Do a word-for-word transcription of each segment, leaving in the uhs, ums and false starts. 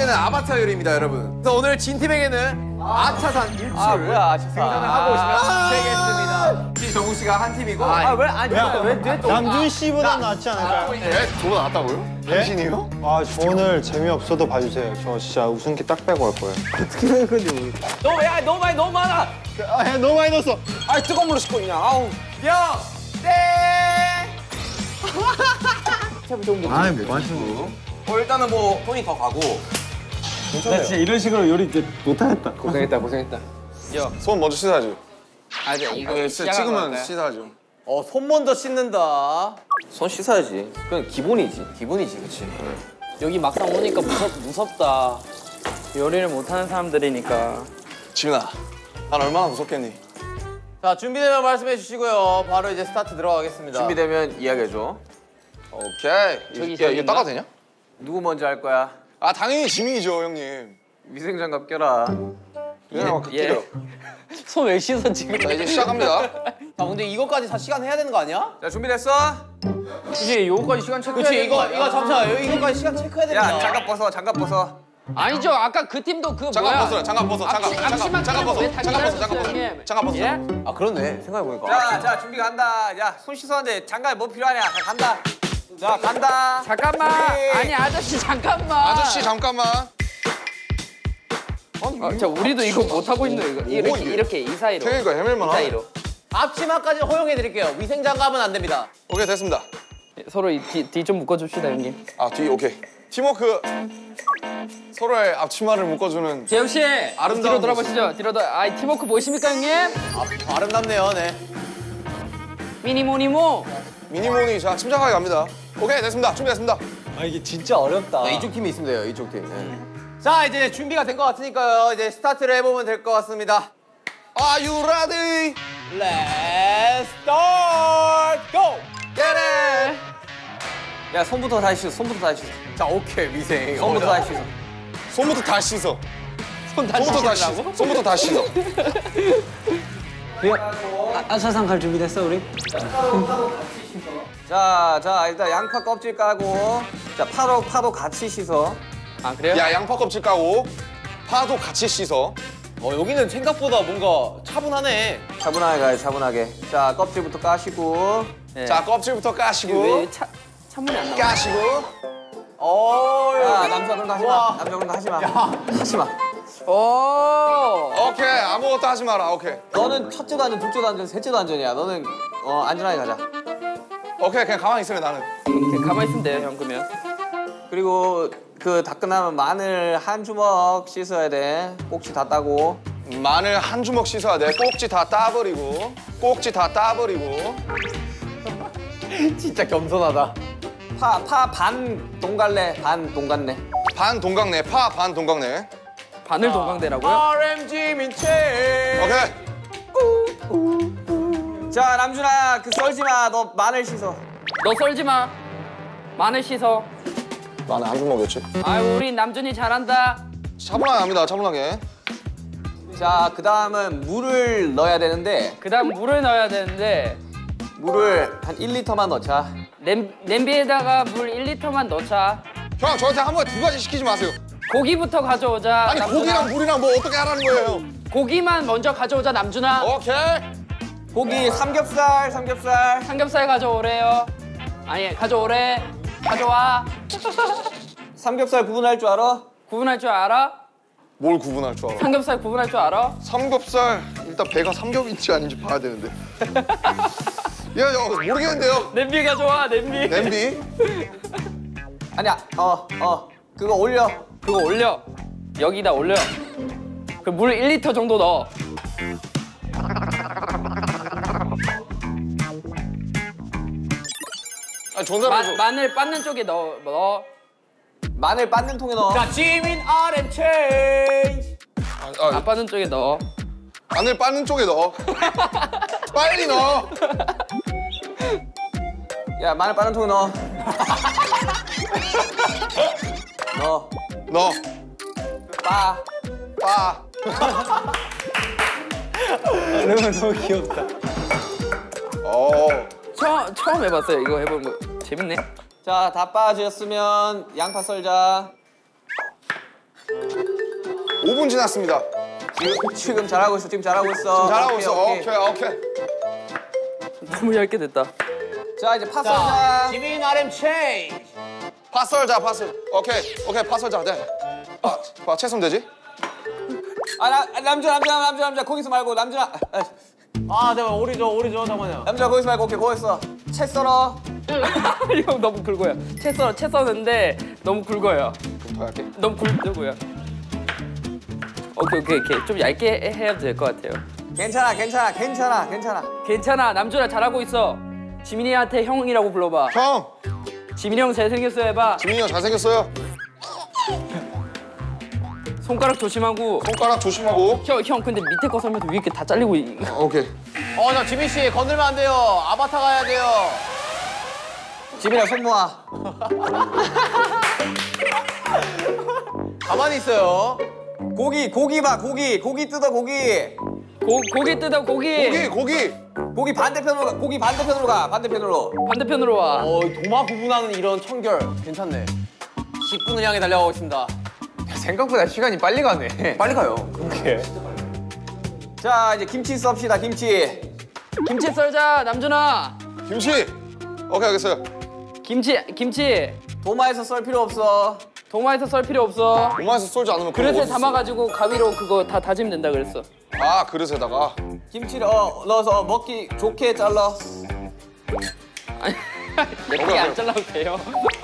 번째는 아바타 요리입니다, 여러분. 그래서 오늘 진 팀에게는 아차산 일출 아 뭐야 아차산 생선을 하고 오시면 되겠습니다. 정우 씨가 한 팀이고. 아 왜 아니 왜왜 남준 씨보다 낫지 않을까요? 네? 저보다 낫다고요? 예? 당신이요? 아, 오늘 재미없어도 봐주세요. 저 진짜 웃음기 딱 빼고 갈 거예요. 어떻게 생각하는지 모르겠어. 너무 야 너무 많이 너무 많아. 아, 야, 너무 많이 넣었어. 아 뜨거운 물로 씻고 있냐. 아우. 영! 땡! 아이, 뭐 마시고. 어, 일단은 뭐 손이 더 가고. 나 진짜 이런 식으로 요리 이제 못하겠다. 고생했다, 고생했다. 손 먼저 씻어야지. 아 이제 이거 네, 찍으면 씻어야죠. 어, 손 먼저 씻는다. 손 씻어야지. 그건 기본이지. 기분이지, 그치? 여기 막상 오니까 무섭, 무섭다. 요리를 못하는 사람들이니까. 지훈아, 난 얼마나 무섭겠니? 자, 준비되면 말씀해 주시고요. 바로 이제 스타트 들어가겠습니다. 준비되면 이야기해줘. 오케이. 저기 야, 이거 따가 되냐? 누구 먼저 할 거야? 아, 당연히 지민이죠, 형님. 위생장갑 껴라. 위생장갑 예. 끼려. 손 왜 씻어 지금? 자, 이제 시작합니다. 자, 근데 이거까지 다 시간 해야 되는 거 아니야? 자 준비됐어? 이제 요거까지 시간 체크해야 그치, 되는 이거, 거 아니야? 이거 잠시만. 여기 이거까지 시간 체크해야 됩니다. 야 장갑 벗어 장갑 벗어. 아니죠. 아까 그 팀도 그 장갑 뭐야? 벗어라, 장갑 벗어, 장갑, 장갑, 앞치마 장갑 벗어, 끼고 왜 장갑 벗어, 장갑 벗어, 형님? 장갑 벗어. 예? 아, 그렇네. 생각해보니까. 자, 자 준비 간다. 야 손 씻었는데 장갑 뭐 필요하냐? 자, 간다. 자 간다. 잠깐만. 준비. 아니 아저씨 잠깐만. 아저씨, 잠깐만. 아, 자 우리도 이거 못 하고 있는 이거 이렇게 이게? 이렇게 이 사이로. 태경이가 헤맬만 이 하네. 사이로. 앞치마까지 허용해드릴게요. 위생장갑은 안 됩니다. 오케이, 됐습니다. 서로 뒤 좀 묶어줍시다 형님. 아, 뒤, 오케이. 팀워크. 서로의 앞치마를 묶어주는. 재영 씨. 아름다운 뒤로 돌아보시죠. 뒤로 돌아. 아 팀워크 보이십니까 형님? 아, 아름답네요, 네. 미니모니모. 미니모니, 자, 침착하게 갑니다. 오케이, 됐습니다. 준비됐습니다. 아, 이게 진짜 어렵다. 네, 이쪽 팀이 있으면 돼요, 이쪽 팀. 네. 자, 이제 준비가 된 것 같으니까요. 이제 스타트를 해보면 될 것 같습니다. Are you ready? Let's start! Go! Get it. 야 손부터 다시 씻어. 손부터 다시 씻어. 자, 오케이, 위생. 손부터 다시 씻어. 손부터 다 씻어. 손 다시 손부터 다 씻어. 씻으라고? 손부터 다 씻어. 아차산 갈 준비됐어, 우리? 자, 자 일단 양파 껍질 까고. 자 파도 파도 같이 씻어. 아 그래요? 야, 양파 껍질 까고 파도 같이 씻어. 어, 여기는 생각보다 뭔가 차분하네. 차분하게 가요 차분하게. 자 껍질부터 까시고. 네. 자, 껍질부터 까시고 왜 차, 찬물이 안 나와? 까시고. 어, 야 남자 그런 거 하지 마. 남자 그런 거 하지 마. 하지 마. 오. 오케이, 아무것도 하지 마라. 오케이. 너는 첫째도 안전, 둘째도 안전, 셋째도 안전이야. 너는 어 안전하게 가자. 오케이, 그냥 가만히 있으래 나는. 이렇게 가만히 있으면 돼요 형 그러면. 그리고 그 다 끝나면 마늘 한 주먹 씻어야 돼. 꼭지 다 따고. 마늘 한 주먹 씻어야 돼. 꼭지 다 따버리고. 꼭지 다 따버리고. 진짜 겸손하다. 파 파 반 동갈래 반 동갈래. 반 동강내, 파 반 동강내. 바늘 동강대라고요? 알엠지 민채. 오케이. 자 남준아 그 썰지 마. 너 마늘 씻어. 너 썰지 마. 마늘 씻어. 마늘 한 주먹이었지. 아유 우리 남준이 잘한다. 차분하게 합니다, 차분하게. 자 그다음은 물을 넣어야 되는데 그다음 물을 넣어야 되는데 물을 한 일 리터만 넣자. 냄, 냄비에다가 물 일 리터만 넣자. 형, 저한테 한 번에 두 가지 시키지 마세요. 고기부터 가져오자. 아니, 남준아. 고기랑 물이랑 뭐 어떻게 하라는 거예요? 고기만 먼저 가져오자 남준아. 오케이. 고기 삼겹살 삼겹살. 삼겹살 가져오래요. 아니 가져오래. 가져와. 삼겹살 구분할 줄 알아? 구분할 줄 알아? 뭘 구분할 줄 알아? 삼겹살 구분할 줄 알아? 삼겹살, 일단 배가 삼겹인지 아닌지 봐야 되는데. 야, 야, 모르겠는데요. 냄비 가져와 냄비. 냄비. 아니야 어 어 그거 올려. 그거 올려. 여기다 올려. 그 물 일 리터 정도 넣어. 아, 전화를 마, 해줘. 마늘 빻는 쪽에 넣어. 넣어. 마늘 빻는 통에 넣어. 자, 지민 알엠 체인지. 아, 아, 안 빻는 쪽에 넣어. 마늘 빠는 쪽에 넣어. 빨리 넣어. 야 마늘 빻는 통에 넣어. 넣어. 넣어. 빠. 빠. 이러면 너무 귀엽다. 어. 처음 처음 해봤어요. 이거 해보는 거 재밌네. 자 다 빠졌으면 양파 썰자. 오 분 지났습니다. 지금, 지금 잘하고 있어. 지금 잘하고 있어. 잘하고 오케이, 있어. 오케이. 오케이, 오케이. 너무 얇게 됐다. 자 이제 파 자, 썰자. 지민 아르엠 체인지. 파 썰자, 파 썰. 오케이, 오케이, 파 썰자. 네. 아, 파 채소면 되지? 아 나, 남자 남자 남자 남자 거기서 말고 남자. 아, 아, 잠깐 오리죠, 오리죠, 잠깐만요. 남자 거기서 말고 오케이 거기서 채 썰어. 형 너무 굵어요. 채 썰, 채 써는데 너무 굵어요. 좀 더 할게. 너무 굵고요. 오케이 오케이 오케이 좀 얇게 해야 될 것 같아요. 괜찮아 괜찮아 괜찮아 괜찮아. 괜찮아 남준아 잘하고 있어. 지민이한테 형이라고 불러봐. 형, 지민이 형 잘생겼어 해봐. 지민이 형 잘생겼어요. 손가락 조심하고. 손가락 조심하고. 형, 형 근데 밑에 거 설면서 위에 게 다 잘리고. 이- 오케이. 어, 저 지민 씨 건들면 안 돼요. 아바타 가야 돼요. 지민아 손 모아. 가만히 있어요. 고기 고기 봐 고기 고기 뜯어 고기. 고, 고기 뜯어 고기. 고기, 고기. 고기 반대편으로 가. 고기 반대편으로 가. 반대편으로. 반대편으로 와. 어, 도마 구분하는 이런 청결 괜찮네. 십 분을 향해 달려가고 있습니다. 생각보다 시간이 빨리 가네. 빨리 가요. 그렇게. 자 이제 김치 썹시다 김치. 김치 썰자 남준아. 김치. 오케이, 알겠어요. 김치 김치. 도마에서 썰 필요 없어. 도마에서 썰 필요 없어. 도마에서 썰지 않으면 그거 그릇에 어디서 담아가지고 가위로 그거 다 다지면 된다 그랬어. 썰어? 아, 그릇에다가. 김치를 어, 넣어서 먹기 좋게 잘라. 아니 예쁘게 안 잘라도 돼요.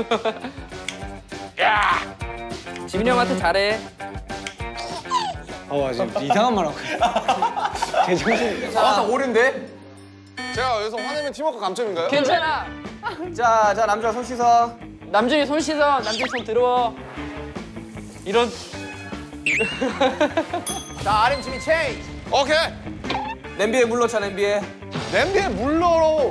야. 지민이 형한테 잘해. 어 지금 이상한 말 하고 있어. 제정신. 아바타 오른데? 제가 여기서 화내면 팀워크 감점인가요? 괜찮아. 자, 자 남자 손 씻어. 남준이 손 씻어. 남준이 손 들어. 이런. 자, 아르엠 지민 체인지. 오케이. 냄비에 물 넣자 냄비에. 냄비에 물 넣어.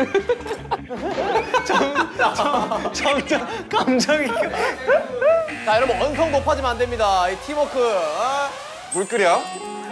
점점 감정이. 자, 여러분 언성 높아지면 안 됩니다. 이 팀워크. 어? 물 끓여.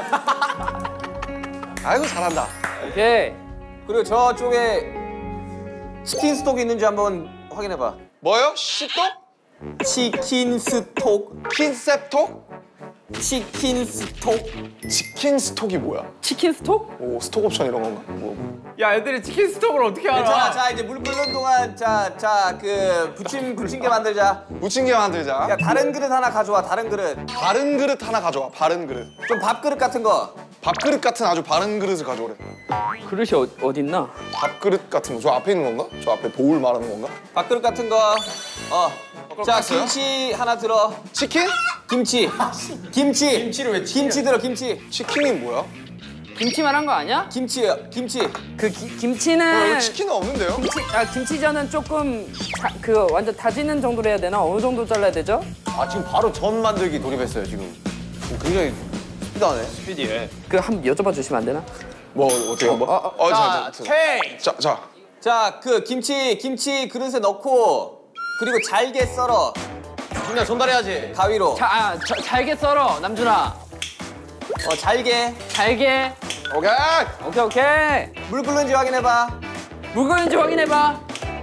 아이고, 잘한다. 오케이. 그리고 저쪽에 치킨 스톡 있는지 한번 확인해봐. 뭐요? 시떡? 치킨 스톡. 킨셉톡? 치킨 스톡. 치킨 스톡이 뭐야? 치킨 스톡? 오, 스톡 옵션 이런 건가? 뭐. 야, 애들이 치킨 스톡을 어떻게 알아? 자, 자 이제 물 끓는 동안 자, 자 그 부침 부침개 만들자. 무침개 만들자. 야 다른 그릇 하나 가져와. 다른 그릇. 바른 그릇 하나 가져와. 바른 그릇. 좀 밥그릇 같은 거. 밥그릇 같은 아주 바른 그릇을 가져오래. 그릇이 어, 어딨나? 밥그릇 같은 거. 저 앞에 있는 건가? 저 앞에 보울 말하는 건가? 밥그릇 같은 거. 어. 자 깠어요? 김치 하나 들어. 치킨? 김치. 김치. 김치를 왜 김치 들어 김치. 치킨이 뭐야? 김치만 한 거 아니야? 김치요. 김치. 그 기, 어, 김치는 여기 치킨은 없는데요? 김치 아 김치전은 조금 다, 그 완전 다지는 정도로 해야 되나? 어느 정도 잘라야 되죠? 아, 지금 바로 전 만들기 돌입했어요, 지금. 굉장히 스피드하네. 스피디해. 그 한 번 여쭤봐 주시면 안 되나? 뭐 어떻게 뭐? 어, 어, 자, 자, 자, 체인지. 자, 자. 자 그 김치 김치 그릇에 넣고 그리고 잘게 썰어. 준야 전달해야지. 가위로. 자, 아, 자, 잘게 썰어 남준아. 어 잘게. 잘게. 오케이. 오케이 오케이. 물 끓는지 확인해봐. 물 끓는지 확인해봐.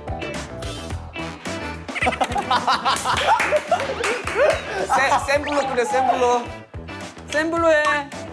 센, 센 불로 끓여 센 불로. 센 불로 해.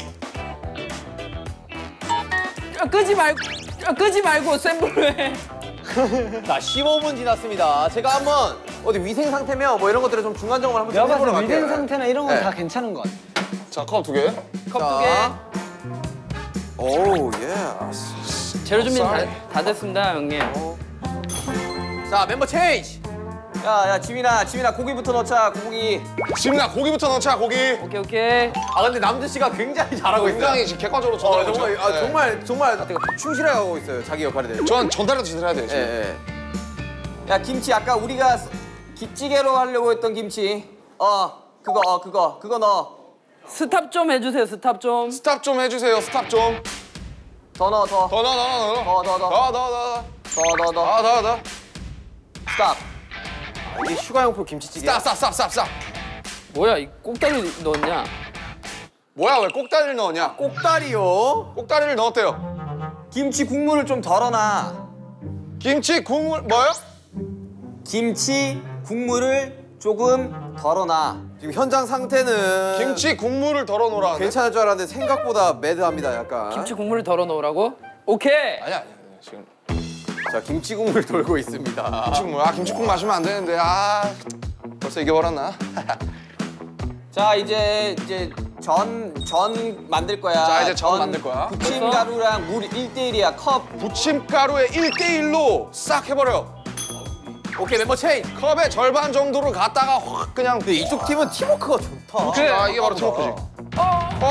아, 끄지 말고 아, 끄지 말고 센 불로 해. 자, 십오 분 지났습니다. 제가 한번 어디 위생 상태며 뭐 이런 것들을 좀 중간 점검을 한번 좀 내가 해보러 봤을 때 갈게요. 위생 상태나 이런 건 네. 다 괜찮은 것 같아. 자, 컵 두 개. 컵 두 자. 개. 오 예. 재료 준비 다, 다 됐습니다 형님. 자, 멤버 체인지. 야야 지민아 지민아 고기부터 넣자 고기. 지민아, 고기부터 넣자, 고기. 오케이 오케이. 아, 근데 남준 씨가 굉장히 잘하고 있어요. 굉장히 지금 객관적으로 어, 전달하고 정말, 있죠? 아, 네. 정말, 정말 충실해 하고 있어요. 자기 역할에 대해. 전 전달해도 제대로 해야 돼요, 예, 지금. 예. 야 김치 아까 우리가 기찌개로 하려고 했던 김치. 어 그거 어 그거 그거 넣어. 스탑 좀 해주세요 스탑 좀. 스탑 좀 해주세요, 스탑 좀. 더 넣어 더. 더 넣어, 넣어, 넣어. 더, 더, 더. 더, 더, 더. 더 더 더. 더, 더, 더. 스탑. 이게 휴가용품 김치찌개. 스탑, 스탑, 스탑, 스탑, 스탑. 뭐야 이 꼭다리 넣었냐? 뭐야, 왜 꼭다리를 넣었냐? 꼭다리요. 꼭다리를 넣었대요. 김치 국물을 좀 덜어놔. 김치 국물, 뭐요? 김치 국물을 조금 덜어놔. 지금 현장 상태는 김치 국물을 덜어 놓으라. 괜찮을 줄 알았는데 생각보다 매드합니다, 약간. 김치 국물을 덜어 놓으라고? 오케이. 아니 아니 지금 자, 김치 국물 돌고 있습니다. 김치 국물. 아 김치국 마시면 안 되는데. 아 벌써 이겨버렸나? 자 이제 이제 전 전 만들 거야. 자, 이제 전 만들 거야. 부침가루랑 물 일 대 일이야. 컵. 부침가루에 일 대 일로 싹 해버려. 오케이, 멤버 체인. 컵의 절반 정도를 갖다가 확 그냥. 근데 이쪽 팀은 팀워크가 좋다. 그래. 아 이게 바로 팀워크지. 어.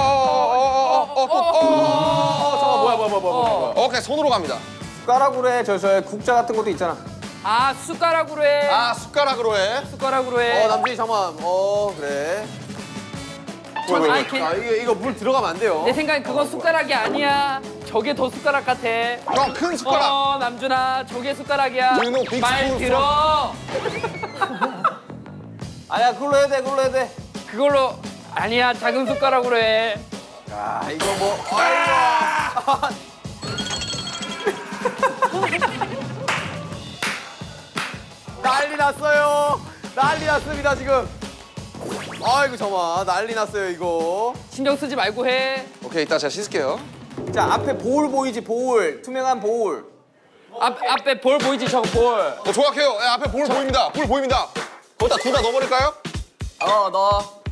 어어어어어어어어. 잠깐 뭐야, 뭐야, 뭐야, 뭐야, 뭐야. 오케이 손으로 갑니다. 숟가락으로 해. 저 저 국자 같은 것도 있잖아. 아 숟가락으로 해. 아 숟가락으로 해. 숟가락으로 해. 어, 남준이 잠깐만. 어, 그래. 전, 아니, 걔, 아, 이거 이거 물 들어가면 안 돼요. 내 생각엔 그건 숟가락이 아니야. 저게 더 숟가락 같아. 형 큰 숟가락. 어 남준아 저게 숟가락이야. Do you know big 말 spoon 들어. 아니야 그걸로 해야 돼. 그걸로 해야 돼. 그걸로 아니야 작은 숟가락으로 해. 아, 이거 뭐. 아이고. 난리 났어요. 난리 났습니다, 지금. 아이고, 잠깐만. 난리 났어요, 이거. 신경 쓰지 말고 해. 오케이 이따 제가 씻을게요. 자 앞에 보울 보이지 보울. 투명한 보울. 앞 앞에 볼 보이지 저거 볼. 어 정확해요. 예, 앞에 볼 보입니다. 볼 보입니다. 거기다 둘 다 넣어버릴까요? 어 넣어.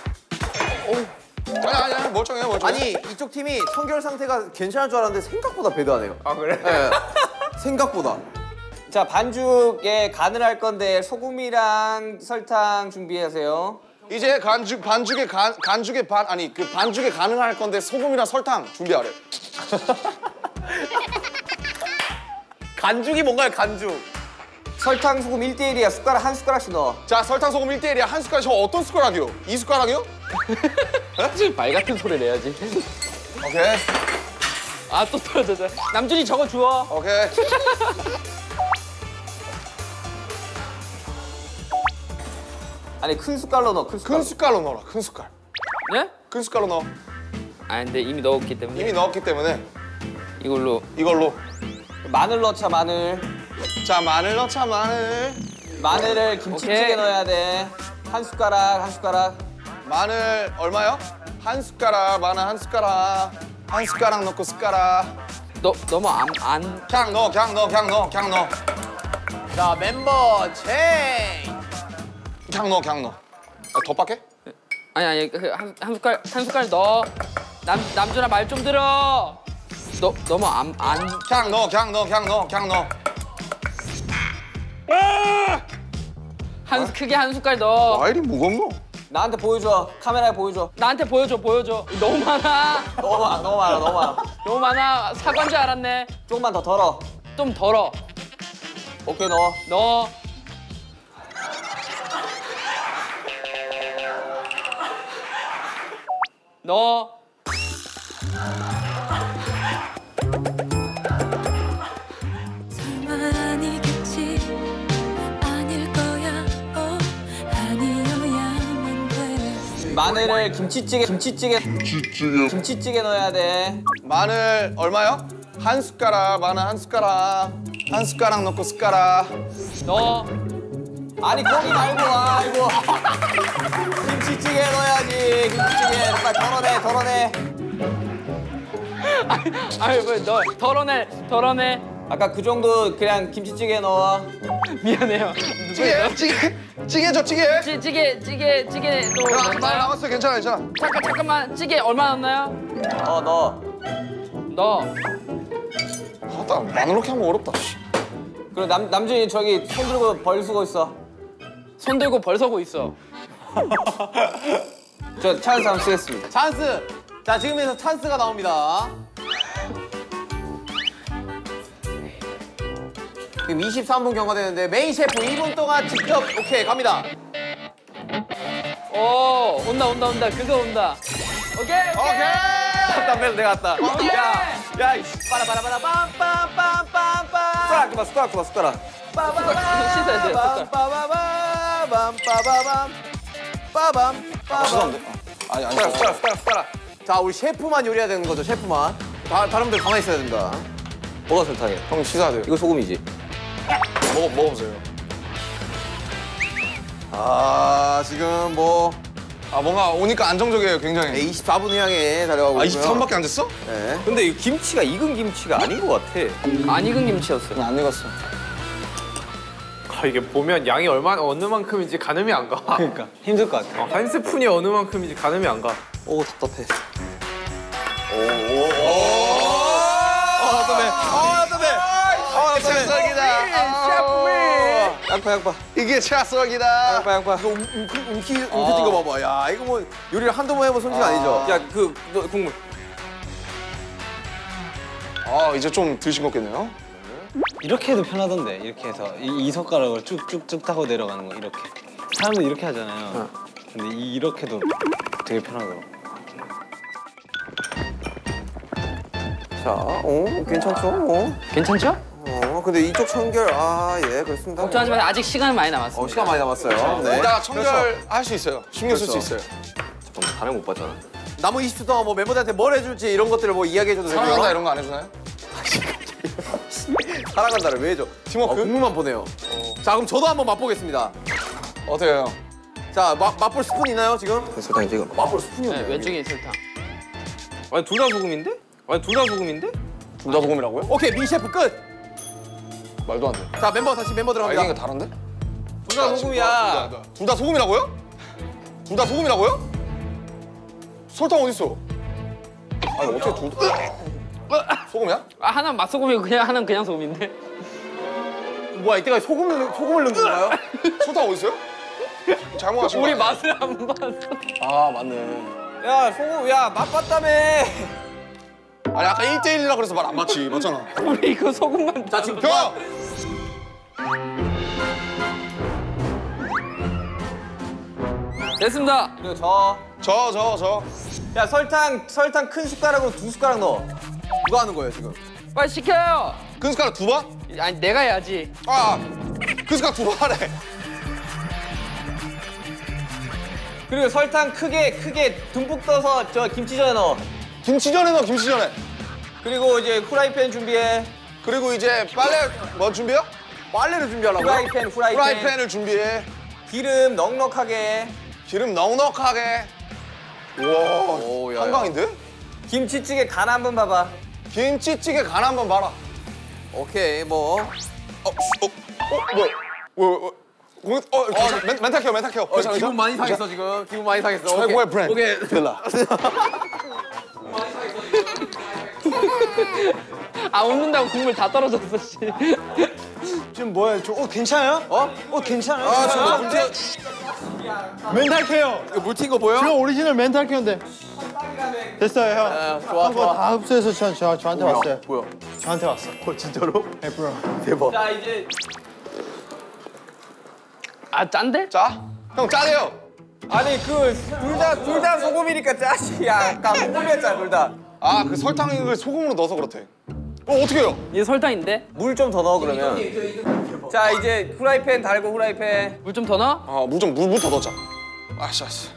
아니 아니 멀쩡해요 멀쩡해. 아니, 이쪽 팀이 청결 상태가 괜찮을 줄 알았는데 생각보다 배드하네요. 아 그래? 네. 생각보다. 자 반죽에 간을 할 건데 소금이랑 설탕 준비하세요. 이제 간죽 반죽에 간 간죽에 반 아니 그 반죽에 가능할 건데 소금이랑 설탕 준비하래. 간죽이 뭔가요, 간죽? 설탕 소금 일 대 일이야. 숟가락 한 숟가락씩 넣어. 자 설탕 소금 일 대 일이야. 한 숟가락. 저 어떤 숟가락이요? 이 숟가락이요? 말 같은 소리 내야지. 오케이 아 또 떨어졌어. 남준이 저거 주워. 오케이. 아니 큰 숟갈로 넣어. 큰 숟갈. 큰 숟갈로 넣어라. 큰 숟갈. 네? 큰 숟갈로 넣어. 아 근데 이미 넣었기 때문에 이미 넣었기 때문에 이걸로. 이걸로. 마늘 넣자 마늘. 자 마늘 넣자 마늘. 마늘을 김치찌개 오케이. 넣어야 돼. 한 숟가락 한 숟가락. 마늘 얼마요? 한 숟가락. 마늘 한 숟가락. 한 숟가락 넣고 숟가락. 너 너무 안안 그냥 넣어 그냥 넣어 그냥 넣어 그냥 넣어. 자, 멤버 체인. 그냥 넣어 그냥 넣어. 아, 더 빡해? 아니 아니 그 한 한 숟갈 한 숟갈 넣어. 남 남준아 말 좀 들어. 너 너무 안 안. 그냥 넣어 그냥 넣어 그냥 넣어 그냥 넣어. 한 크게 한 숟갈 넣어. 와 이리 무겁노? 나한테 보여줘. 카메라에 보여줘. 나한테 보여줘 보여줘. 너무 많아. 너무 많아 너무 많아 너무 많아. 너무 많아. 사과인 줄 알았네. 조금만 더 덜어. 좀 덜어. 오케이 넣어. 넣어. 넣어. 아니겠지 아닐 거야 어 아니어야만 돼 마늘을 김치찌개 김치찌개 김치찌개 김치찌개 넣어야 돼. 마늘 얼마요? 한 숟가락. 마늘 한 숟가락. 한 숟가락 넣고 숟가락. 넣어. 아니 거기 말고 아이고. 김치찌개 넣어야지. 김치찌개 빨리 덜어내 덜어내. 아유 뭐너 덜어내 덜어내. 아까 그 정도 그냥 김치찌개 넣어. 미안해요. 찌개 찌개 찌개 저 찌개. 찌, 찌개 찌개 찌개 또 그럼 많이 넣나요? 남았어요. 괜찮아 괜찮아. 잠깐 잠깐만 찌개 얼마 넣나요? 어 넣어. 넣어. 아나 마늘 넣기 하면 어렵다. 그리고 남 남준이 저기 손 들고 벌 쓰고 있어. 손 들고 벌 서고 있어. 저 찬스 한번 쓰겠습니다. 찬스. 자, 지금에서 찬스가 나옵니다. 지금 이십삼 분 경과되는데 메인 셰프 일 분 동안 직접 오케이 갑니다. 오 온다 온다 온다 그거 온다. 오케이 오케이. 오케이. 담배 내가 왔다. 오케이. 야, 야, 이씨. 빠라바라바라 빰빰빰빰빰. 숟가락 그만 숟가락 그만 숟가락. 씻어야 돼, 숟가락. 빠바밤 빠바밤 빠밤 빠밤. 아니 아니. 숟가락 숟가락 숟가락 숟가락. 자, 우리 셰프만 요리해야 되는 거죠, 셰프만. 다, 다른 분들 가만히 있어야 된다. 뭐가 설탕이야? 형 씻어야 돼요. 이거 소금이지. 먹어 먹어보세요. 아 지금 뭐 아 뭔가 오니까 안정적이에요 굉장히. 이십사 분 향해 달려가고 아 있고요. 이십삼 분밖에 안 됐어? 네. 근데 이 김치가 익은 김치가 아닌 것 같아. 안 익은 김치였어. 안 익었어. 아, 이게 보면 양이 얼마나 어느 만큼인지 가늠이 안 가. 그러니까 힘들 것 같아. 어, 한 스푼이 어느 만큼인지 가늠이 안 가. 오 답답해. 양파 양파. 이게 차석이다. 양파 양파. 이거 움- 움- 움키 움켜진 거 봐봐. 야 이거 뭐 요리를 한두 번 해본 솜씨가 아니죠. 야 그 너 국물. 아 이제 좀 덜 싱겁겠네요. 이렇게 해도 편하던데. 이렇게 해서 이, 이 손가락을 쭉쭉쭉 타고 내려가는 거 이렇게. 사람들 이렇게 하잖아요. 근데 이, 이렇게도 되게 편하더라고. 자, 어 괜찮죠? 어. 괜찮죠? 어 근데 이쪽 청결 아 예 그렇습니다. 걱정하지 마세요. 아직 시간 많이 남았습니다. 어 시간 많이 남았어요. 네. 이따가 청결 할 수 있어요. 신경 쓸 수 그렇죠. 있어요. 반응 못 봤잖아. 남은 이십 초 동안 뭐 멤버들한테 뭘 해줄지 이런 것들을 뭐 이야기해줘도 되고요. 사랑한다 이런 거 안 해주나요? 사랑한다를 왜 해줘? 팀워크? 어, 국물만 보내요. 자 그럼 저도 한번 맛보겠습니다. 어때요 형? 자 마, 맛볼 스푼 있나요 지금? 설탕 지금. 맛볼 스푼이 네, 없네요. 왼쪽에 설탕. 아니 둘 다 소금인데? 아니 둘 다 소금인데? 둘 다 소금이라고요? 오케이 민 셰프 끝. 말도 안 돼. 자 멤버 다시 멤버 아 이게 들어갑니다. 다른데? 둘 다 소금이야. 둘 다 소금이라고요? 둘 다 소금이라고요? 설탕 어디 있어? 아니 어떻게 둘 다 소금이야? 아 하나는 맛소금이고 그냥 하나는 그냥 소금인데. 뭐야 이때까지 소금을 소금을 넣은 건가요? 설탕 어디 있어요? 잘못하신 거 우리 아니야? 맛을 안 봤어. 아 맞네. 야 소금 야 맛봤다며. 아니 아까 일 대 일이라 그래서 말 안 맞지 맞잖아. 우리 이거 소금만. 자 지금 형! 됐습니다. 그리고 저. 저 저 저. 야 설탕 설탕 큰 숟가락으로 두 숟가락 넣어. 누가 하는 거예요 지금? 빨리 시켜요. 큰 숟가락 두 번? 아니 내가 해야지. 아! 큰 숟가락 두 번 하래. 그리고 설탕 크게 크게 듬뿍 떠서 저 김치전에 넣어. 김치전에 넣어 김치전에. 그리고 이제 후라이팬 준비해. 그리고 이제 빨래 뭐 준비해요? 빨래를 준비하려고요? 후라이팬 후라이팬. 프라이팬을 준비해. 기름 넉넉하게. 기름 넉넉하게. 오, 우와 야, 한강인데? 김치찌개 간 한번 봐봐. 김치찌개 간 한번 봐라. 오케이 뭐. 어, 어, 어, 뭐야? 뭐, 뭐, 뭐, 어, 괜찮아. 멘, 멘탈 켜, 멘탈 켜. 어, 괜찮아, 기분 괜찮아? 많이 상했어 지금. 기분 많이 상했어. 최고의 오케이. 브랜드. 오케이. 델라. 아 웃는다고 국물 다 떨어졌어 씨. 지금 뭐야? 저, 어, 괜찮아요? 어? 어, 괜찮아요? 아 지금 뭐 문제 멘탈 케어. 이거 물 튄 거 보여? 지금 오리지널 멘탈 케어인데. 됐어요, 형. 아, 좋아 한거 좋아. 다 흡수해서 저, 저, 저한테 왔어요. 뭐야? 저한테 왔어. 어 진짜로? 네, 브로. 대박. 자 이제 아 짠데? 자, 형 짜네요. 아니 그 둘 다 둘 다 소금이니까 짜지. 야 아까 소금이었잖아 둘 다. 아, 그 설탕을 소금으로 넣어서 그렇대. 어, 어떻게 해요? 이게 설탕인데? 물 좀 더 넣어 그러면. 자 이제 후라이팬 달고 후라이팬. 물 좀 더 넣어? 아, 물 좀, 물 더 넣자. 아씨, 아씨.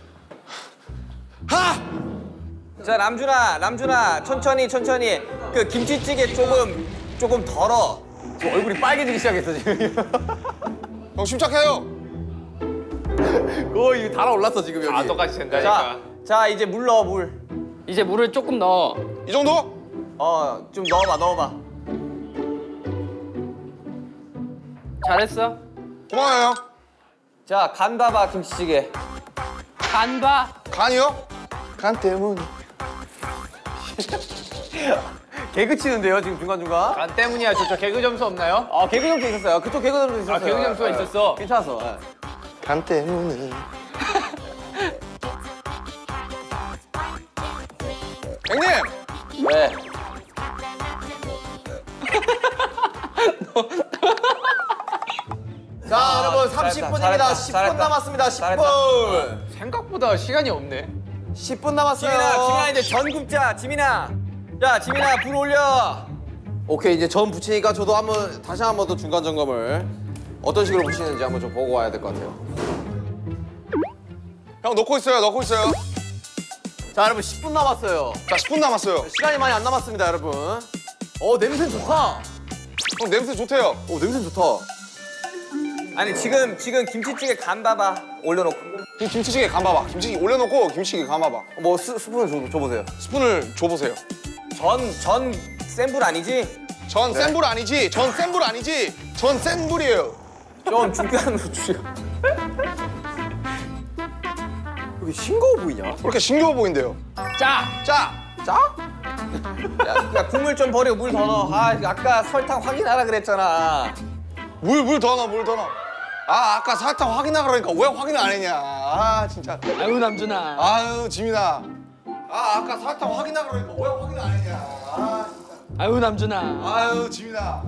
하! 자 남준아 남준아 천천히 천천히 그 김치찌개 조금 조금 덜어. 저 얼굴이 빨개지기 시작했어 지금. 형 침착해요. 거의 이거 달아올랐어 지금 여기. 아 똑같이 자, 된다니까. 자 이제 물 넣어 물. 이제 물을 조금 넣어. 이 정도? 어 좀 넣어봐 넣어봐. 잘했어. 고마워요, 형. 자 간 봐봐 김치찌개. 간 봐. 간이요? 간 때문에. 개그 치는데요 지금 중간 중간. 간 때문이야. 저, 저 개그 점수 없나요? 아 개그 점수 있었어요. 그쪽 개그 점수 있었어요. 아 개그 점수가 예. 있었어. 괜찮았어. 예. 간 때문에. 형님! 왜? 자 여러분 삼십 분입니다. 잘했다, 십 분 잘했다. 남았습니다. 십 잘했다. 분. 생각보다 시간이 없네. 십 분 남았어요. 지민아 지민아 이제 전 굽자 지민아. 야 지민아 불 올려. 오케이 이제 전 부치니까 저도 한번 다시 한 번 더 중간 점검을 어떤 식으로 부치는지 한번 좀 보고 와야 될 것 같아요. 형 넣고 있어요, 넣고 있어요. 자 여러분 십 분 남았어요. 자, 십 분 남았어요. 시간이 많이 안 남았습니다 여러분. 어 냄새 좋다. 형 냄새 좋대요. 오 냄새 좋다. 아니 지금 지금 김치찌개 간 봐봐 올려놓고. 그럼 김치찌개 간 봐봐. 김치찌개 올려놓고 김치찌개 간 봐봐. 뭐 스, 스푼을 줘, 줘보세요. 스푼을 줘보세요. 전전 센 불 아니지? 전 센 불 아니지. 전 센 불 아니지. 전 센 불이에요. 좀 중간으로 주세요. 왜 이렇게 싱거워 보이냐? 그렇게 싱거워 보인대요. 자, 자, 짜? 야, 야 국물 좀 버리고 물 더 넣어. 아 아까 설탕 확인하라 그랬잖아. 물 물 더 넣어, 물 더 넣어. 아, 아까 살짝 확인하라 그러니까 왜 확인 안 했냐. 아, 진짜. 아유 남준아. 아유, 지민아. 아, 아까 살짝 확인하라 그러니까 왜 확인 안 했냐. 아, 진짜. 아유 남준아. 아유, 지민아.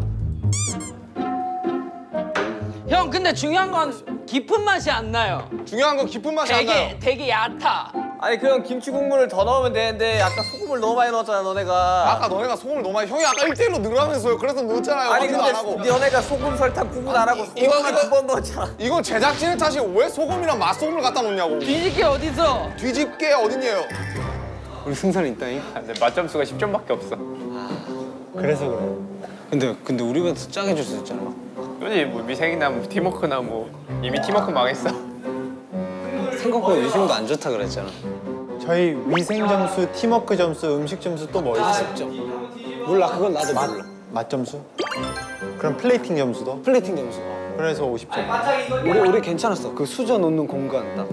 형 근데 중요한 건 깊은 맛이 안 나요. 중요한 건 깊은 맛이 안 나요. 되게 되게 얕아. 아니 그럼 김치 국물을 더 넣으면 되는데 아까 소금을 너무 많이 넣었잖아 너네가. 아까 너네가 소금을 너무 많이 형이 아까 일 대일로 넣으라면서요. 그래서 넣었잖아요. 아니 확인도 안 하고. 근데 너네가 소금 설탕 구분 안 하고 이거, 소금을 이거- 두 번 넣었잖아. 이건 제작진의 탓이고 왜 소금이랑 맛소금을 갖다 놓냐고. 뒤집기 어디서? 뒤집게 어딨냐요. 우리 승산이 있다잉. 근데 맛점수가 십 점밖에 없어. 그래서 그래. 근데 근데 우리 반도 짜게 줄 수 있잖아. 그지 뭐 미생이나 뭐 팀워크나 뭐 이미 팀워크 망했어. 생각보다 위생도 안 좋다 그랬잖아. 저희 위생 점수, 팀워크 점수, 음식 점수 또 뭐 있지? 십 점. 몰라 그건 나도 몰라. 맛 점수? 그럼 플레이팅 점수도? 플레이팅 점수. 그래서 오십 점. 우리 우리 괜찮았어. 그 수저 놓는 공간 딱.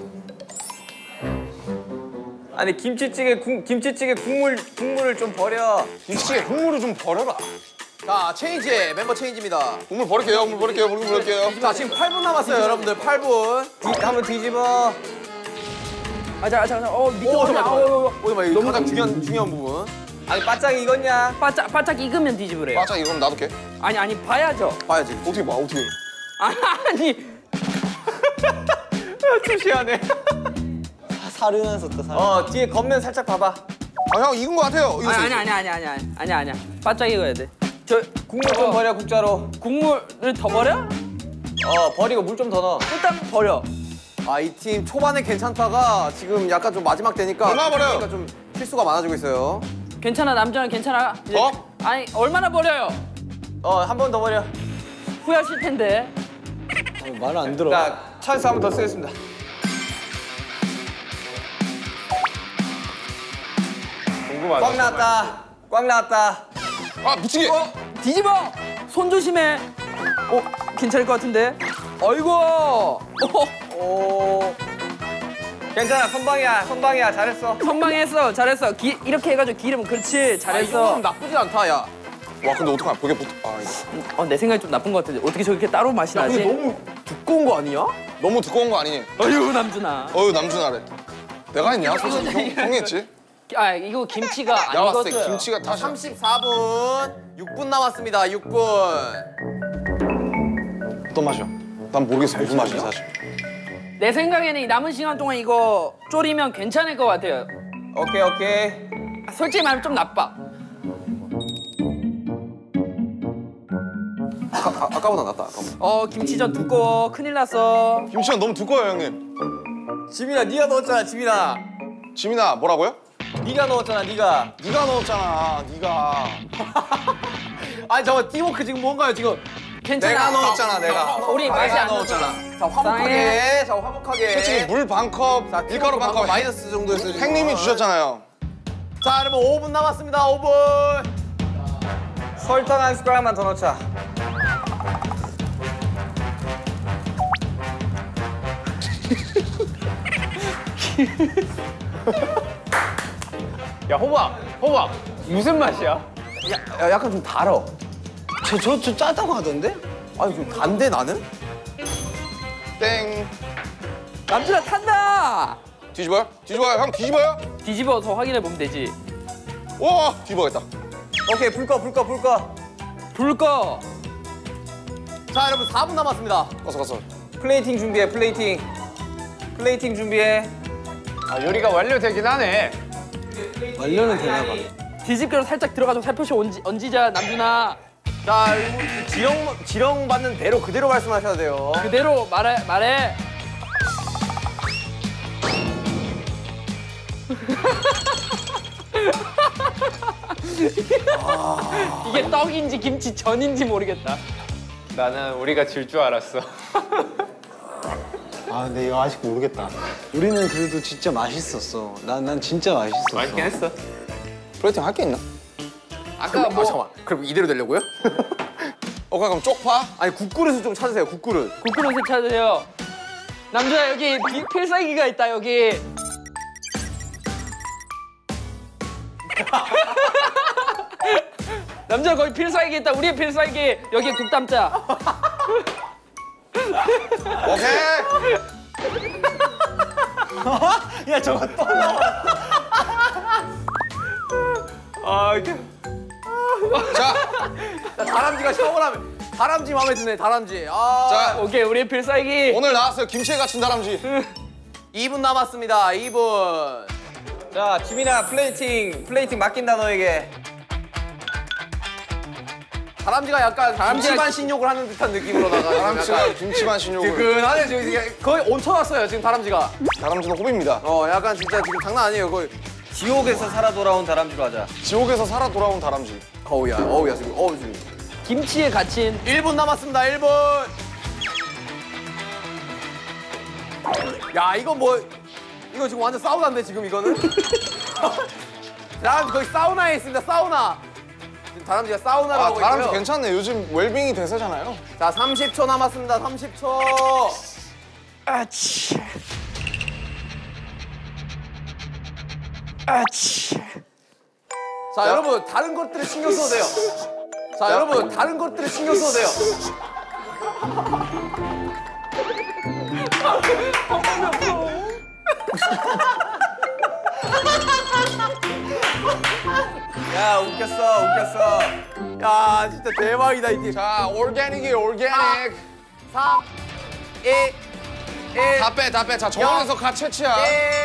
아니 김치찌개 국 김치찌개 국물 국물을 좀 버려. 김치찌개 국물을 좀 버려라. 자, 체인지. 멤버 체인지입니다. 국물 버릴게요. 국물 버릴게요. 국물 버릴게요. 자, 지금 팔 분 남았어요, 여러분들. 팔 분. 뒤, 한번 뒤집어. 아자 아자 아자. 어 밑에 오, 보지 마. 잠깐만, 어, 어, 어. 어, 이거 가장 중요한, 중요한 부분. 아니 바짝 익었냐? 바짝 바짝 익으면 뒤집으래요. 맞아, 이건 놔둘게. 아니 아니 봐야죠. 봐야지. 어떻게 봐, 어떻게. 아니 아니. 투시하네. 사륜한 썼다 사륜. 어 뒤에 겉면 살짝 봐봐. 아, 형 익은 거 같아요. 이거 아니 아니 아니 아니 아니 아니 아니야. 바짝 익어야 돼. 저 국물 좀 어. 버려 국자로. 국물을 더 버려? 어 버리고 물 좀 더 넣어. 일단 버려. 아, 이 팀 초반에 괜찮다가 지금 약간 좀 마지막 되니까 얼마 버려요? 그러니까 좀 실수가 많아지고 있어요. 괜찮아 남자는 괜찮아. 이제- 더? 아니 얼마나 버려요? 어 한 번 더 버려. 후회하실 텐데. 말 안 들어. 자 찬스 한 번 더 쓰겠습니다. 궁금하다. 꽉 나왔다. 꽉 나왔다. 아, 미치게. 어 뒤집어. 손 조심해. 어 괜찮을 것 같은데. 어이구. 어, 오. 괜찮아 선방이야 선방이야 잘했어. 선방했어. 잘했어. 기, 이렇게 해가지고 기름 그렇지. 아, 이 잘했어. 정도면 나쁘지 않다, 야. 와, 근데 어떡하냐. 벽에 붙어. 아, 이거. 어, 내 생각이 좀 나쁜 것 같은데 어떻게 저렇게 따로 맛이 야, 나지? 근데 너무 두꺼운 거 아니야? 너무 두꺼운 거 아니니? 어휴 남준아. 어휴, 남준아래. 내가 했냐? 솔직히 형, 형이 했지? 아 이거 김치가 안 내가 봤을 때 익었어요. 김치가 다시. 삼십사 분. 육 분 남았습니다, 육 분. 어떤 맛이야? 난 모르겠어. 무슨 맛이야, 사실. 내 생각에는 이 남은 시간 동안 이거 졸이면 괜찮을 것 같아요. 오케이 오케이. 솔직히 말하면 좀 나빠. 아, 아, 아까보다 낫다, 아까보다. 어 김치전 두꺼워. 큰일 났어. 김치가 너무 두꺼워요, 형님. 지민아 네가 넣었잖아 지민아. 지민아, 뭐라고요? 네가 넣었잖아 네가. 네가 넣었잖아, 네가. 아니, 저거 팀워크 지금 뭔가요, 지금? 괜찮아. 내가 넣었잖아, 내가. 우리 맛이 내가 안 넣었잖아. 넣었잖아. 자, 화목하게. 자, 화목하게. 솔직히 물 반 컵, 자, 밀가루 반 컵. 마이너스 정도였어요. 지금. 형님이 주셨잖아요. 자, 여러분 오 분 남았습니다. 오 분. 설탕 한 숟가락만 더 넣자. 야 호박, 호박 무슨 맛이야? 야, 야, 약간 좀 달어. 저 저 저 짜다고 하던데? 아니, 좀 단데 나는? 땡. 남준아 탄다. 뒤집어요? 뒤집어요? 형 뒤집어요? 뒤집어서 확인해 보면 되지. 와, 뒤집어야겠다. 오케이 불 꺼 불 꺼 불 꺼. 불 꺼. 자, 여러분 사 분 남았습니다. 가서 가서. 플레이팅 준비해 플레이팅. 플레이팅 준비해. 아 요리가 완료되긴 하네. 완료는 되나 봐. 뒤집기로 살짝 들어가서 살포시 얹지, 얹이자 남준아. 자, 이거 지령, 지령 받는 대로 그대로 말씀하셔야 돼요. 그대로 말해 말해. 이게 떡인지 김치전인지 모르겠다. 나는 우리가 질 줄 알았어. 아 근데 이거 아직 모르겠다. 우리는 그래도 진짜 맛있었어. 난, 난 진짜 맛있었어. 맛있긴 했어. 플레이팅 할 게 있나? 아까 뭐 잠깐만. 그럼 이대로 되려고요? 어 그럼 쪽파? 아니 국그릇을 좀 찾으세요. 국그릇. 국그릇을 찾으세요. 남자 여기 비- 필살기가 있다 여기. 남자 거기 필살기 있다. 우리의 필살기 여기 국 담자. 오케이. 야 저거 또 나와. 아 이게 자, 다람쥐가 샤워를 하면 다람쥐 마음에 드네. 다람쥐. 아, 자 오케이 우리의 필살기. 오늘 나왔어요 김치에 갇힌 다람쥐. 이 분 남았습니다. 이 분. 자, 지민아 플레이팅 플레이팅 맡긴다 너에게. 다람쥐가 약간 김치만 신욕을 하는 듯한 느낌으로 나가. 다람쥐가 김치만 신욕을. 뜨끈하네 지금 이게 거의 얹혀놨어요 지금 다람쥐가. 다람쥐는 호비입니다. 어, 약간 진짜 지금 장난 아니에요. 거의. 지옥에서 살아 돌아온 다람쥐로 하자. 지옥에서 살아 돌아온 다람쥐. 어우야, 어우야 지금, 어우 지금. 김치에 갇힌. 일 분 남았습니다. 일 분. 야, 이거 뭐 이거 지금 완전 사우나인데 지금 이거는? 다람쥐 거의 사우나에 있습니다. 사우나. 지금 다람쥐가 사우나를 아 하고 다람쥐 있고요. 괜찮네. 요즘 웰빙이 대세잖아요. 자, 삼십 초 남았습니다. 삼십 초. 아치. 아치. 자, 여러분 다른 것들에 신경 써도 돼요. 자, 여러분 다른 것들에 신경 써도 돼요. 야 웃겼어 웃겼어. 야, 진짜 대박이다 이 팀. 자 올게닉이에요 올게닉. 삼, 이, 일. 다 빼, 다 빼. 자 정원에서 가 채취야.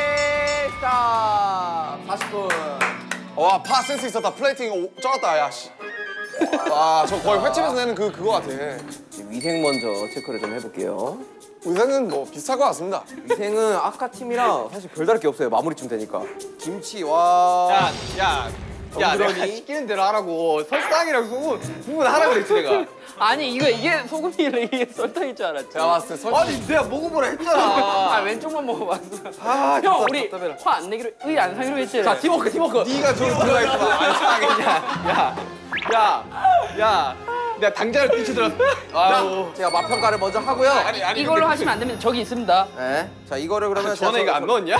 스탑. 사십 분. 와, 파 센스 있었다. 플레이팅 오, 쩔었다, 야, 씨. 와, 저 거의 횟집에서 내는 그, 그거 같아. 위생 먼저 체크를 좀 해볼게요. 의사는 뭐 비슷할 것 같습니다. 위생은 아까 팀이랑 사실 별다를 게 없어요. 마무리쯤 되니까. 김치, 와. 야, 야, 내가 정드러니. 시키는 대로 하라고. 설탕이랑 소금 구분하라 그랬지 내가. 아니 이거 이게 소금이래 이게 설탕일 줄 알았지. 제가 봤을 때 설... 아니, 내가 먹어보라 했잖아. 아 왼쪽만 먹어봤어. 아, 형 우리 화 안 내기로 의 안 사기로 했지. 자, 팀워크, 팀워크. 네가 저기 들어가 있어봐. 안 상하겠냐. 야, 야, 야. 내가 당장을 뛰쳐들었어. 아유. 제가 맛평가를 먼저 하고요. 아니, 아니. 이걸로 근데 하시면 안 됩니다. 저기 있습니다. 네. 자, 이거를 그러면 전에 제가 이거 안 넣었냐?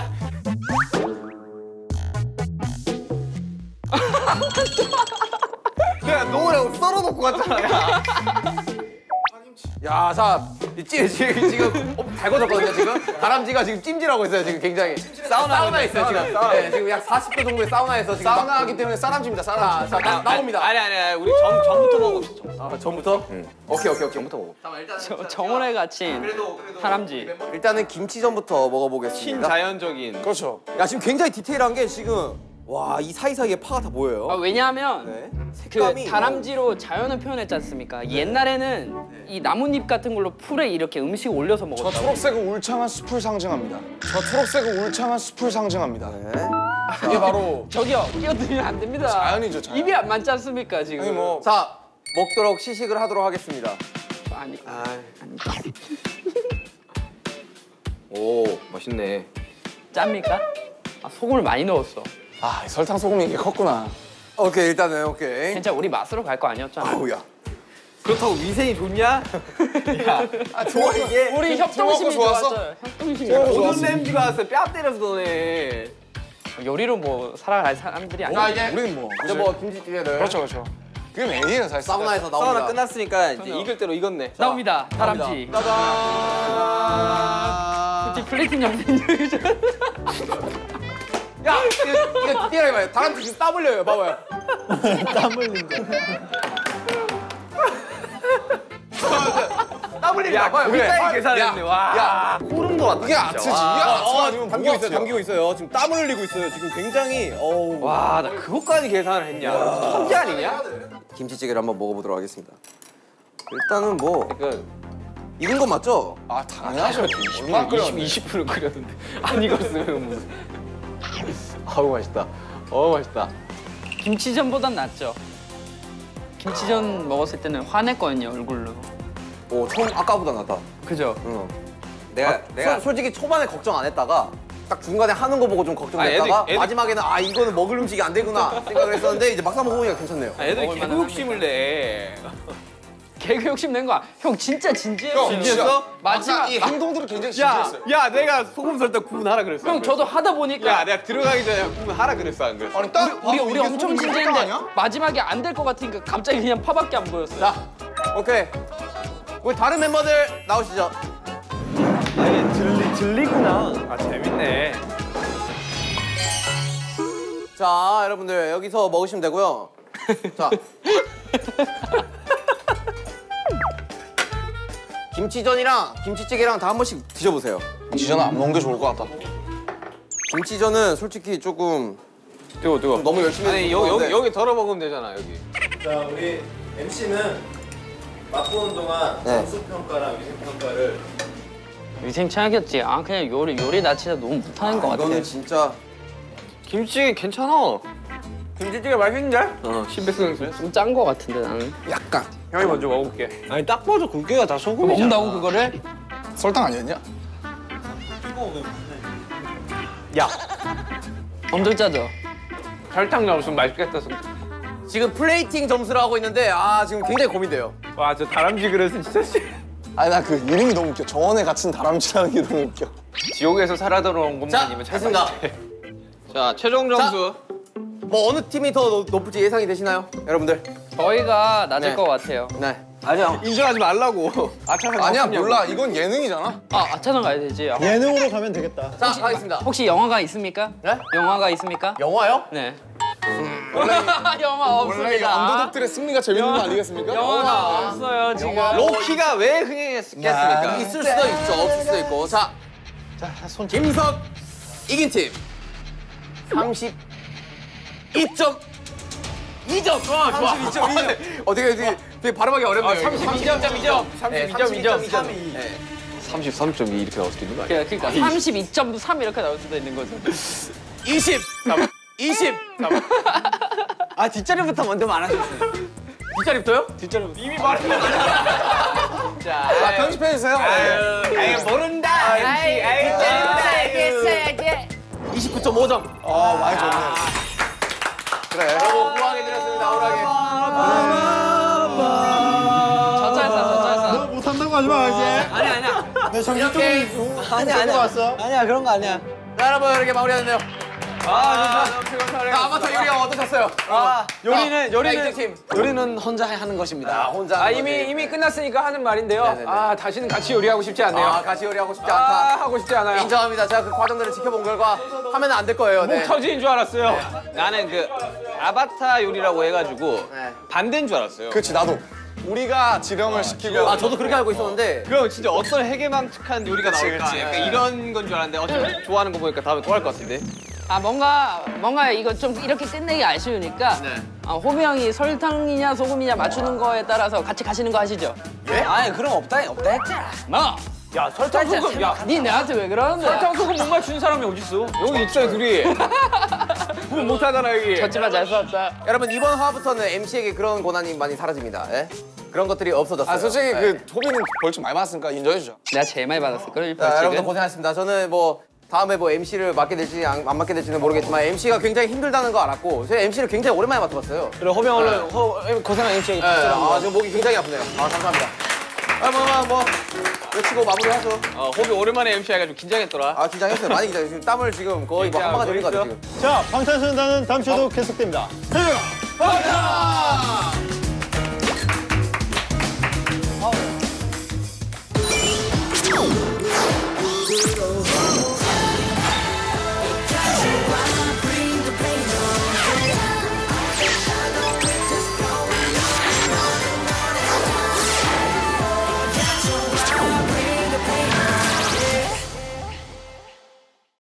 내가 넣으라고 썰어놓고 갔잖아. 야. 야, 자, 이 찜, 지금, 지금 어, 달궈졌거든요, 지금. 다람쥐가 지금 찜질하고 있어요, 지금 굉장히. 사우나, 사우나에 있어요, 지금. 네, 지금 약 사십 도 정도의 사우나에서 지금. 사우나 하기 때문에 싸람쥐입니다, 자, 싸람쥐. 자, 나, 나옵니다. 아니 아니 아니. 우리 전 전부터 먹읍시다. 전. 아, 전부터? 응. 오케이, 오케이, 오케이. 전부터 먹어. 저, 정원에 갇힌 다람쥐. 일단은 김치전부터 먹어보겠습니다. 친자연적인. 그렇죠. 야, 지금 굉장히 디테일한 게 지금 와, 이 사이사이에 파가 다 보여요. 아, 왜냐하면 네. 그 색감이 다람쥐로 자연을 표현했지 않습니까? 옛날에는 이 나뭇잎 같은 걸로 풀에 이렇게 음식 올려서 저 먹었다고. 초록색은 울창한 숲을 상징합니다. 저 초록색은 울창한 숲을 상징합니다. 네. 이게 바로 저기요, 끼어들면 안 됩니다. 자연이죠, 자연. 입이 안 맞지 않습니까, 지금? 아니 뭐 자, 먹도록 시식을 하도록 하겠습니다. 아니, 오, 맛있네. 짭니까? 아, 소금을 많이 넣었어. 아, 설탕 소금이 이게 컸구나. 오케이, 일단은 오케이. 진짜 우리 맛으로 갈 거 아니었잖아. 아우야. 그렇다고 위생이 좋냐? 아, 좋아 이게. 우리 협동심이 좋았어? 좋았어요. 협동심이 좋았어. 좋았어. 모든 냄새가 와서 뼈 때려서 너네. 요리로 뭐 살아갈 사람들이 아니야. 자, 이제 우리는 뭐 이제 뭐 김치찌개를. 그렇죠, 그렇죠. 그게 메인이에요, 사실. 사우나에서 나옵니다. 사우나 끝났으니까 이제 익을 대로 익었네. 나옵니다, 다람쥐. 짜잔. 솔직히 플레이팅 영상 야, 이거, 이거 뛰어라 봐요. 다람쥐 지금 땀 흘려요. 봐봐요. 땀 흘린다. 땀 흘립니다. 봐요. 밑에 계산했네. 와. 야, 소름 돋았다. 이게 아트지. 이게 아트 아니면 담기고 뭐가 있어요. 아트야? 담기고 있어요. 지금 땀을 흘리고 있어요. 지금 굉장히 어우. 와, 나 그것까지 계산을 했냐? 천재 아니냐? 김치찌개를 한번 먹어보도록 하겠습니다. 일단은 뭐 그 익은 거 맞죠? 아, 당연하죠. 얼마나 이십, 끓였는데. 이십 분을 끓였는데 안 익었으면 무슨. 아우 맛있다. 어우 맛있다. 김치전보단 낫죠. 김치전 먹었을 때는 화냈거든요, 얼굴로. 오 처음 아까보다 낫다. 그죠? 응. 내가 아, 내가 소, 솔직히 초반에 걱정 안 했다가 딱 중간에 하는 거 보고 좀 걱정했다가 아, 애들- 애들- 마지막에는 아 이거는 먹을 음식이 안 되구나 생각을 했었는데 이제 막상 먹어보니까 괜찮네요. 아, 애들이 먹을 개그 욕심을 내. 개그 욕심 낸 거야. 형 진짜 진지했어. 진지했어? 마지막 이 행동들은 굉장히 야, 진지했어요. 야, 내가 소금 설탕 구분하라 그랬어. 형 안 그랬어? 저도 하다 보니까 야, 내가 들어가기 전에 구분하라 그랬어, 안 그랬어? 아니 딱 우리 봐도 우리 이게 엄청 소금 진지했는데 아니야? 마지막에 안 될 것 같으니까 갑자기 그냥 파밖에 안 보였어요. 자 오케이. 우리 다른 멤버들 나오시죠. 아니 들리 들리구나. 아, 재밌네. 자 여러분들 여기서 먹으시면 되고요. 자 김치전이랑 김치찌개랑 다 한 번씩 드셔보세요. 지전은 안 먹는 게 좋을 것 같다. 김치전은 솔직히 조금 뜨거, 뜨거. 너무 열심히 아니, 해서 여기, 여기, 그런데 여기 덜어 먹으면 되잖아, 여기. 자, 우리 엠씨는 맛보는 동안 네. 점수 평가랑 위생 평가를 위생 최악이었지. 아 그냥 요리 요리 나 진짜 너무 못하는 것 같아. 이거는 진짜 김치 괜찮아. 김치찌개 맛있는데? 어, 신백성 그래? 좀 짠 것 같은데 나는. 약간. 형이 먼저 먹어볼게. 아니 딱 봐도 굵게가 다 소금이잖아. 먹는다고 그거를? 설탕 아니었냐? 야, 엄청 짜죠. 설탕 넣으면 맛있겠다. 지금 플레이팅 점수를 하고 있는데 아 지금 굉장히 고민돼요. 와, 저 다람쥐 그릇은 진짜 씨. 아니 나 그 이름이 너무 웃겨. 정원에 갇힌 다람쥐라는 게 너무 웃겨. 지옥에서 살아 돌아온 것만 자 아니면 잘 됐습니다. 맛있대. 자, 최종 점수. 뭐 어느 팀이 더 높- 높을지 예상이 되시나요, 여러분들? 저희가 낮을 네. 것 같아요. 네. 아니야. 인정하지 말라고. 아차상 아니야 몰라. 이건 예능이잖아. 아 아차장 가야 되지. 아, 예능으로 가면 되겠다. 자 가겠습니다. 혹시 영화가 있습니까? 네? 영화가 있습니까? 영화요? 네. 원래 영화 원래 이 언더독들의 승리가 재밌는 거 아니겠습니까? 영화가 없어요 지금. 로키가 왜 흥행했겠습니까? 있을 수도 있죠, 없을 수도 있고. 자, 손 김석 이긴 팀 삼십이 점 이 점. 좋아, 좋아. 삼십이 점 이 점. 어떻게 되게, 되게 발음하기 어렵네요. 삼십이 점 이 점. 삼십이 점 이 점. 네. 삼십삼 점 이 이렇게 나올 수도 있는 거 아니야? 그러니까 삼십이 점 삼 이렇게 나올 수도 있는 거죠. 이십. 이십. 아 뒷자리부터 먼저 말하셨어요. 뒷자리부터요? 이미 말했네. 자, 아, 편집해주세요. 아이, 모른다. 아이, 이십구 점 오 점. 아 많이 좋네. 그래. 너무 후하게 드렸습니다, 후하게. 저짤사 저짤사. 못한다고 하지 마 이제. 아니야 아니야. 내 정신 이렇게. 좀 아니야 아니야. 왔어. 아니야 그런 거 아니야. 자, 여러분 이렇게 마무리하는데요. 아, 자, 아바타 요리 형 어떠셨어요? 아 요리는 요리는 팀. 요리는 혼자 하는 것입니다. 아, 혼자. 아, 하는 이미 거지. 이미 끝났으니까 하는 말인데요. 네네네. 아, 다시는 같이 요리하고 싶지 않네요. 아, 같이 요리하고 싶지 아, 않다. 하고 싶지 않아요. 인정합니다. 제가 그 과정들을 지켜본 결과 하면 안 될 거예요. 네. 목 터지는 줄 알았어요. 나는 그 아바타 요리라고 해가지고 네. 반대인 줄 알았어요. 그렇지 나도. 우리가 지령을 시키고. 아, 저도 그렇게 알고 있었는데. 그럼 진짜 어떤 해괴망측한 요리가 나올까? 그치. 약간 이런 건 줄 알았는데 어차피 좋아하는 거 보니까 다음에 또 할 것 같은데. 아 뭔가 뭔가 이거 좀 이렇게 끝내기 아쉬우니까 아, 호비 형이 설탕이냐 소금이냐 맞추는 거에 따라서 같이 가시는 거 하시죠? 아니 그럼 없다 없다 했잖아. 뭐? 야, 설탕 소금. 야, 니 나한테 왜 그러는데? 설탕 소금 못 맞추는 사람이 어딨어? 여기 있어요, 둘이. 그거 못하잖아, 여기. 졌지만 잘 쏘았다. 여러분 이번 화부터는 엠씨에게 그런 고난이 많이 사라집니다. 예? 그런 것들이 없어졌어요. 아 솔직히 예. 그 호비는 벌칙 많이 받았으니까 인정해주자. 내가 제일 많이 받았을 걸 이 자, 여러분들 벌칙은. 고생하셨습니다. 저는 뭐 다음에 뭐 엠씨를 맡게 될지 안, 안 맡게 될지는 모르겠지만 엠씨가 굉장히 힘들다는 거 알았고 제가 엠씨를 굉장히 오랜만에 맡아봤어요. 그래 호비 얼른 호 고생한 엠씨에게 예, 박수 한번. 아, 지금 목이 굉장히 아프네요. 아, 감사합니다. 아, 뭐, 뭐, 뭐, 외치고 마무리하죠. 어, 호비 오랜만에 엠씨 해가지고 긴장했더라. 아, 긴장했어요. 많이 긴장했어요. 지금 땀을 지금 거의 뭐 한 방울 들린 것 같아요, 지금. 자, 방탄소년단은 다음 주에도 계속됩니다. 방탄!